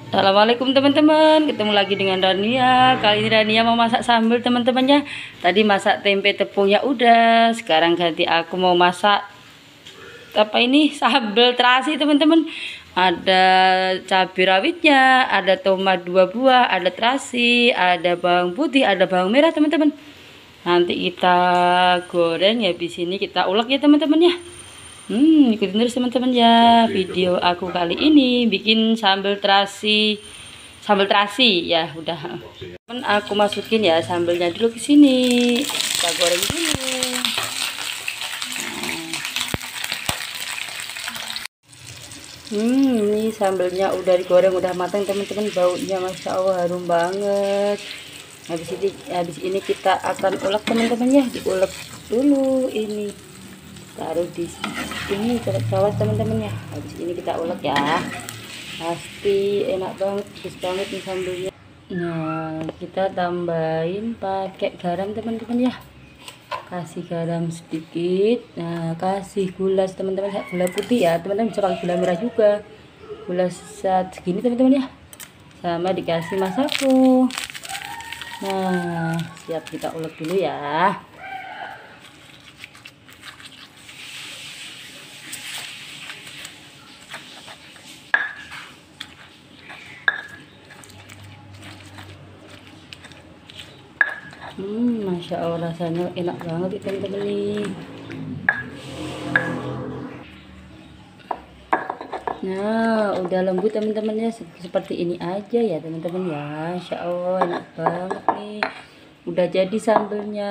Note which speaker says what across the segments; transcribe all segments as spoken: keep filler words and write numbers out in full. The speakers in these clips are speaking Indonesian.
Speaker 1: Assalamualaikum teman-teman, ketemu lagi dengan Rania. Kali ini Rania mau masak sambal teman-temannya. Tadi masak tempe tepungnya udah, sekarang ganti aku mau masak apa ini sambal terasi teman-teman. Ada cabai rawitnya, ada tomat dua buah, ada terasi, ada bawang putih, ada bawang merah teman-teman. Nanti kita goreng ya, di sini kita ulek ya teman-teman ya. Hmm, ikutin terus teman-teman ya video aku kali ini bikin sambal terasi, sambal terasi ya udah. Teman aku masukin ya sambalnya dulu ke sini, kita goreng dulu. Hmm, ini sambalnya udah digoreng, udah matang teman-teman, baunya masya Allah harum banget. Habis ini, habis ini kita akan ulek teman-teman ya, diulek dulu ini. Taruh di sini ke bawah teman-teman ya. Habis ini kita ulek ya, pasti enak banget, bagus banget nih sambalnya. Nah, kita tambahin pakai garam teman-teman ya, kasih garam sedikit. Nah, kasih gula teman-teman, gula putih ya teman-teman, bisa pakai gula merah juga, gula set segini teman-teman ya, sama dikasih masako. Nah, siap, kita ulek dulu ya. Hmm, masya Allah rasanya enak banget teman-teman nih. Nah, udah lembut teman-teman ya, seperti ini aja ya teman-teman ya. Masya Allah enak banget nih. Udah jadi sambelnya.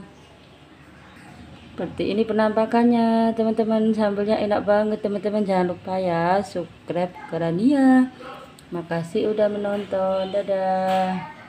Speaker 1: Seperti ini penampakannya teman-teman, sambelnya enak banget teman-teman. Jangan lupa ya subscribe ke Rania. Makasih udah menonton, dadah.